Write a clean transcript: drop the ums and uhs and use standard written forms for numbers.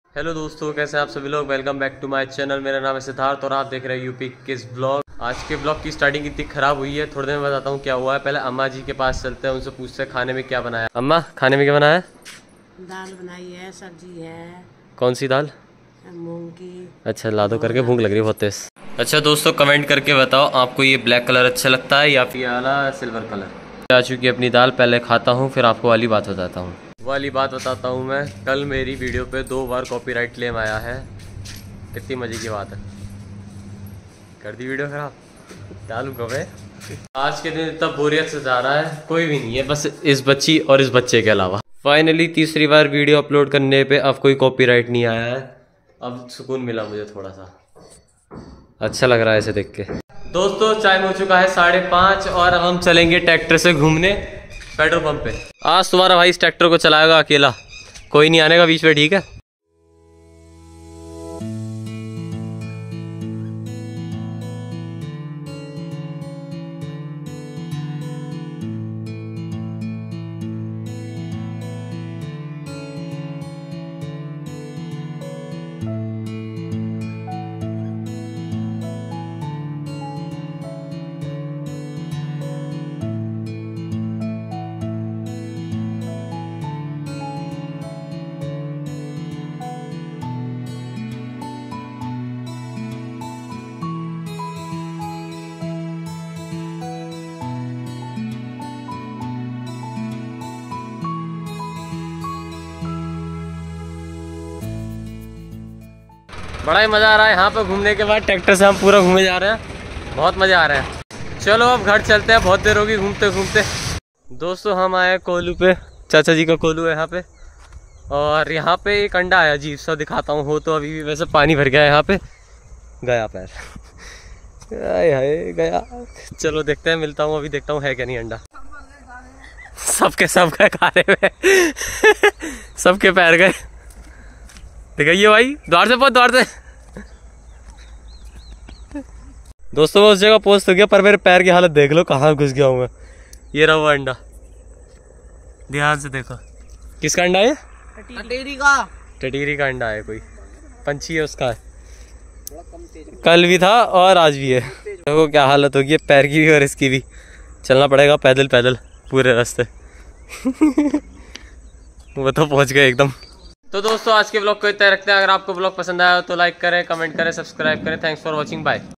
Hello दोस्तों, कैसे हैं आप सभी लोग। Welcome back to my channel. मेरा नाम है सिद्धार्थ और आप देख रहे हैं यूपी किस ब्लॉग। आज के ब्लॉग की स्टार्टिंग इतनी खराब हुई है, थोड़ी देर में बताता हूँ क्या हुआ है। पहले अम्मा जी के पास चलते हैं, उनसे पूछते हैं खाने में क्या बनाया। अम्मा, खाने में क्या बनाया है? दाल बनाई है, सब्जी है। कौन सी दाल? मूंग की। अच्छा, ला दो करके, भूख लग रही है बहुत तेज। अच्छा दोस्तों, कमेंट करके बताओ आपको ये ब्लैक कलर अच्छा लगता है या फिर वाला सिल्वर कलर। आ चुकी अपनी दाल, पहले खाता हूँ फिर आपको वाली बात बताता हूँ। वाली बात बताता हूँ मैं, कल मेरी वीडियो पे 2 बार कॉपीराइट क्लेम आया है। कितनी मजे की बात है, कर दी वीडियो खराब। डालू कब है? आज के दिन इतना बोरियत से जा रहा है, कोई भी नहीं है बस इस बच्ची और इस बच्चे के अलावा। फाइनली तीसरी बार वीडियो अपलोड करने पे अब कोई कॉपीराइट नहीं आया है। अब सुकून मिला मुझे, थोड़ा सा अच्छा लग रहा है इसे देख के। दोस्तों, टाइम हो चुका है 5:30 और अब हम चलेंगे ट्रैक्टर से घूमने पेट्रोल पंप पे। आज तुम्हारा भाई इस ट्रैक्टर को चलाएगा अकेला, कोई नहीं आने का बीच में, ठीक है? बड़ा ही मज़ा आ रहा है यहाँ पे घूमने के बाद। ट्रैक्टर से हम पूरा घूमे जा रहे हैं, बहुत मज़ा आ रहा है। चलो अब घर चलते हैं, बहुत देर होगी घूमते घूमते। दोस्तों, हम आए कोलू पे, चाचा जी का कोलू है यहाँ पे। और यहाँ पे एक अंडा आया, अजीब सा, दिखाता हूँ। हो तो अभी भी वैसे पानी भर गया है यहाँ पे। गया पैर, आए हाय गया। चलो देखते हैं, मिलता हूँ अभी, देखता हूँ है क्या नहीं अंडा। सबके सब गए खाने में सबके पैर गए। दिखाइए भाई, द्वार से बहुत द्वार से। दोस्तों, मैं उस जगह पहुंच तो गया, पर मेरे पैर की हालत देख लो, कहाँ घुस गया हूँ मैं। ये रहा वो अंडा, ध्यान से देखो। किसका अंडा है? टटीरी का। टटीरी का अंडा है, कोई पंछी है उसका है। कल भी था और आज भी है। देखो क्या हालत होगी पैर की भी और इसकी भी। चलना पड़ेगा पैदल पैदल पूरे रास्ते वो तो पहुंच गए एकदम। तो दोस्तों, आज के ब्लॉग को इतना रखते हैं। अगर आपको ब्लॉग पसंद आया तो लाइक करें, कमेंट करें, सब्सक्राइब करें। Thanks for watching, bye.